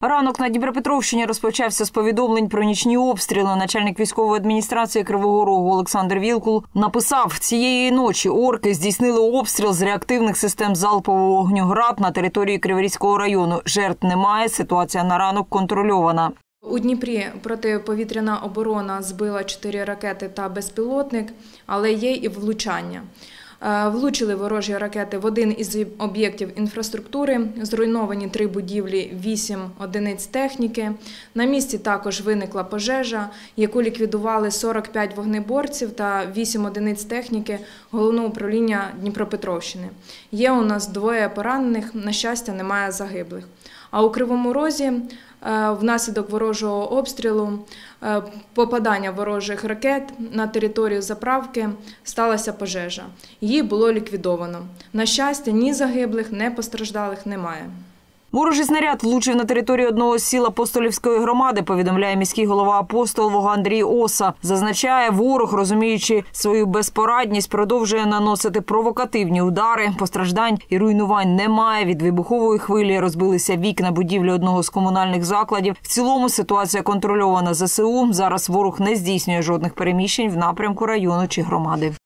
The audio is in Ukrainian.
Ранок на Дніпропетровщині розпочався з повідомлень про нічні обстріли. Начальник військової адміністрації Кривого Рогу Олександр Вілкул написав: цієї ночі орки здійснили обстріл з реактивних систем залпового вогню «Град» на території Криворізького району. Жертв немає, ситуація на ранок контрольована. У Дніпрі протиповітряна оборона збила 4 ракети та безпілотник, але є і влучання. Влучили ворожі ракети в один із об'єктів інфраструктури, зруйновані 3 будівлі, 8 одиниць техніки. На місці також виникла пожежа, яку ліквідували 45 вогнеборців та 8 одиниць техніки Головного управління Дніпропетровщини. Є у нас 2 поранених, на щастя, немає загиблих. А у Кривому Розі внаслідок ворожого обстрілу, попадання ворожих ракет на територію заправки сталася пожежа. Її було ліквідовано. На щастя, ні загиблих, ні постраждалих немає. Ворожий снаряд влучив на територію одного з сіл Апостолівської громади, повідомляє міський голова Апостолового Андрій Оса. Зазначає, ворог, розуміючи свою безпорадність, продовжує наносити провокативні удари. Постраждань і руйнувань немає. Від вибухової хвилі розбилися вікна будівлі одного з комунальних закладів. В цілому ситуація контрольована ЗСУ. Зараз ворог не здійснює жодних переміщень в напрямку району чи громади.